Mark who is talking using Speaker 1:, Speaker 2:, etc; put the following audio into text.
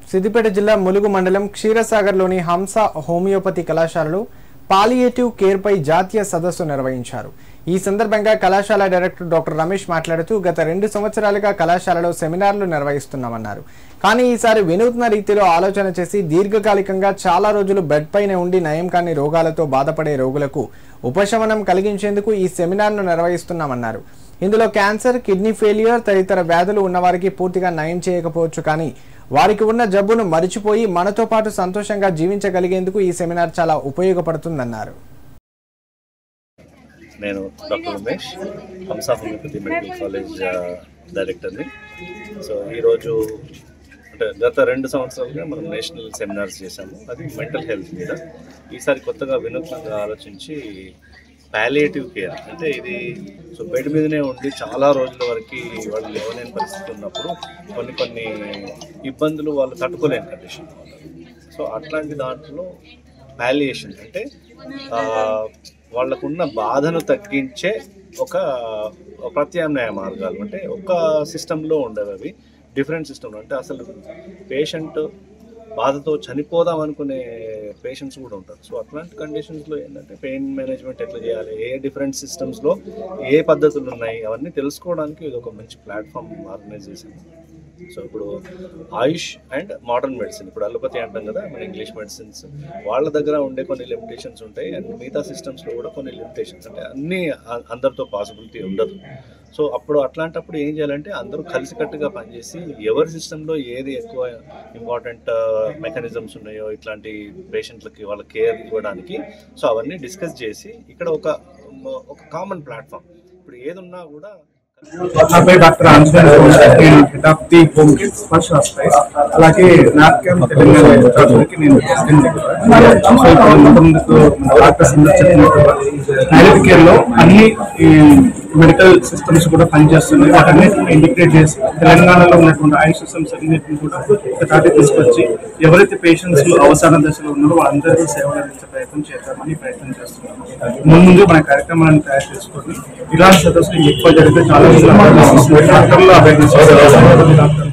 Speaker 1: సిద్దిపేట జిల్లా ములుగు మండలం క్షీరసాగర్లోని హంస హోమియోపతి కళాశాలలో పాలియేటివ్ కేర్ పై జాతీయ సదస్సు నిర్వహించారు. ఈ సందర్భంగా కళాశాల డైరెక్టర్ డాక్టర్ రమేష్ మాట్లాడుతూ గత 2 సంవత్సరాలుగా కళాశాలలో సెమినార్లు నిర్వహిస్తున్నామన్నారు. కానీ ఈసారి వినూత్న రీతిలో ఆలోచన చేసి దీర్ఘకాలికంగా చాలా రోజులు బెడ్ పైన ఉండి నయం కాని రోగాలతో బాధపడే రోగులకు ఉపశమనం కలిగించేందుకు ఈ సెమినార్ను నిర్వహిస్తున్నామన్నారు. ఇందులో క్యాన్సర్, కిడ్నీ ఫెయిల్యూర్ తదితర వ్యాధులు ఉన్నవారికి పూర్తిగా నయం చేయకపోవచ్చు, కానీ వారికి ఉన్న జబ్బును మరిచిపోయి మనతో పాటు సంతోషంగా జీవించగలిగేందుకు ఈ సెమినార్ చాలా ఉపయోగపడుతుందన్నారు.
Speaker 2: నేను doctor Ramesh, Hamsa homeopathy medical college డైరెక్టర్ని. సో ఈరోజు అంటే గత 2 సంవత్సరాలుగా మనం నేషనల్ సెమినార్స్ చేశాము, అది మెంటల్ హెల్త్ మీద. ఈసారి కొత్తగా వినూత్నంగా ఆలోచించి పాలియేటివ్ కేర్ అంటే ఇది బెడ్ మీదనే ఉండి చాలా రోజుల వరకు వాళ్ళు లేవలేని పరిస్థితి ఉన్నప్పుడు కొన్ని ఇబ్బందులు వాళ్ళు తట్టుకోలేని కండిషన్. సో అట్లాంటి దాంట్లో పాలియేషన్ అంటే వాళ్ళకున్న బాధను తగ్గించే ఒక ప్రత్యామ్నాయ మార్గాలు. అంటే ఒక సిస్టంలో ఉండేవి అవి డిఫరెంట్ సిస్టంలో. అంటే అసలు పేషెంట్ బాధతో చనిపోదాం అనుకునే పేషెంట్స్ కూడా ఉంటారు. సో అట్లాంటి కండిషన్స్లో ఏంటంటే పెయిన్ మేనేజ్మెంట్ ఎట్లా చేయాలి, ఏ డిఫరెంట్ సిస్టమ్స్లో ఏ పద్ధతులు ఉన్నాయి అవన్నీ తెలుసుకోవడానికి ఇది ఒక మంచి ప్లాట్ఫామ్ ఆర్గనైజ్ చేశాను. సో ఇప్పుడు ఆయుష్ అండ్ మోడర్న్ మెడిసిన్, ఇప్పుడు అలోపతి అంటాం కదా మన ఇంగ్లీష్ మెడిసిన్స్, వాళ్ళ దగ్గర ఉండే కొన్ని లిమిటేషన్స్ ఉంటాయి అండ్ మిగతా సిస్టమ్స్లో కూడా కొన్ని లిమిటేషన్స్ ఉంటాయి. అన్నీ అందరితో పాసిబిలిటీ ఉండదు. సో అట్లాంటప్పుడు ఏం చేయాలంటే అందరూ కలిసికట్టుగా పనిచేసి ఎవరి సిస్టంలో ఏది ఎక్కువ ఇంపార్టెంట్ మెకానిజమ్స్ ఉన్నాయో ఇట్లాంటి పేషెంట్లకి వాళ్ళ కేర్ ఇవ్వడానికి సో అవన్నీ డిస్కస్ చేసి ఇక్కడ ఒక కామన్ ప్లాట్ఫామ్ ఇప్పుడు ఏది ఉన్నా కూడా.
Speaker 3: నా పేరు డాక్టర్ ఆంజనేయ, నేను head of the home care Sparsha hospital. అలాగే నార్కామ్ తెలంగాణ నేను డాక్టర్స్ పాలియేటివ్ కేర్ లో అన్ని మెడికల్ సిస్టమ్స్ కూడా పనిచేస్తున్నాయి. వాటన్నిటిని ఇంటిగ్రేట్ చేసి తెలంగాణలో ఉన్నటువంటి ఆయుష్ సిస్టమ్స్ అన్నింటిని కూడా ఒకటి తీసుకొచ్చి ఎవరైతే పేషెంట్స్ అవసర దశలో ఉన్నారో వాళ్ళందరికీ సేవలు అందించే ప్రయత్నం ప్రయత్నం చేస్తున్నాము. ముందు మన కార్యక్రమాలను తయారు చేసుకొని ఇలాంటి సదస్సులు ఎక్కువ జరిగితే చాలా డాక్టర్లు అవేర్నెస్